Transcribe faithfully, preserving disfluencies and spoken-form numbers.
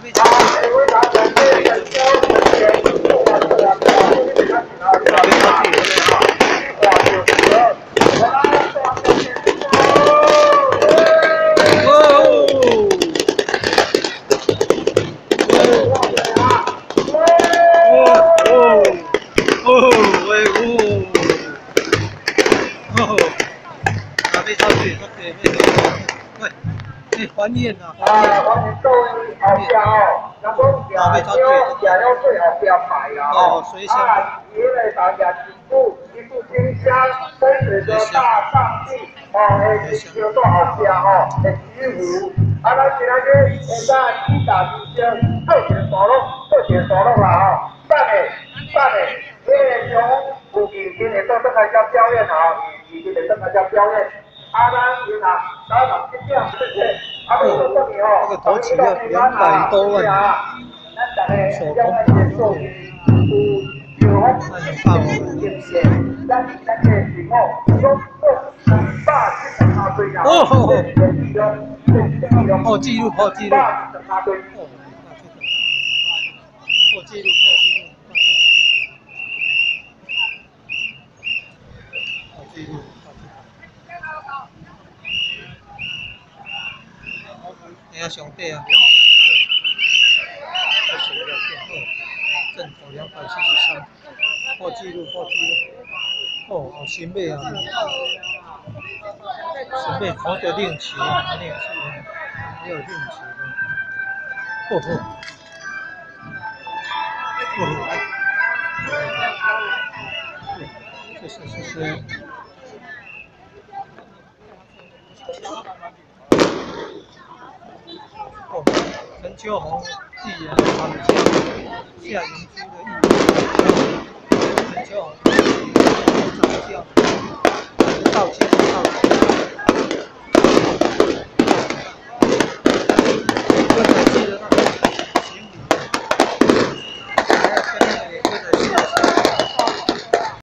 欢迎啊！ 啊，欢迎各位后边哦，那讲也要也要最后边排啊哦。啊，因为大家辛苦，一炷清香，跟随着大上帝哦，会叫做后边哦，会祈福。啊，咱今日现在以大之声做一个沙龙，做一个沙龙啦哦。等下，等下，因为从附近今日做这个叫表演哦，以今日这个叫表演。啊，咱今啊，咱六七点之前。 哦，这个头起了两百多万，手工打的，那很棒哦！哦，破纪录，破纪录，哦，破纪录，破纪录，破纪录。哎呀，兄弟啊！开始了，变二，正头两百七十三，破纪录，破纪录。哦，好新美啊！新美，好的令旗，令旗，还有令旗的。哦吼！哦，谢谢谢谢。哦，陈秋红艺人长相下营猪的艺人，陈秋红长相，道歉道歉。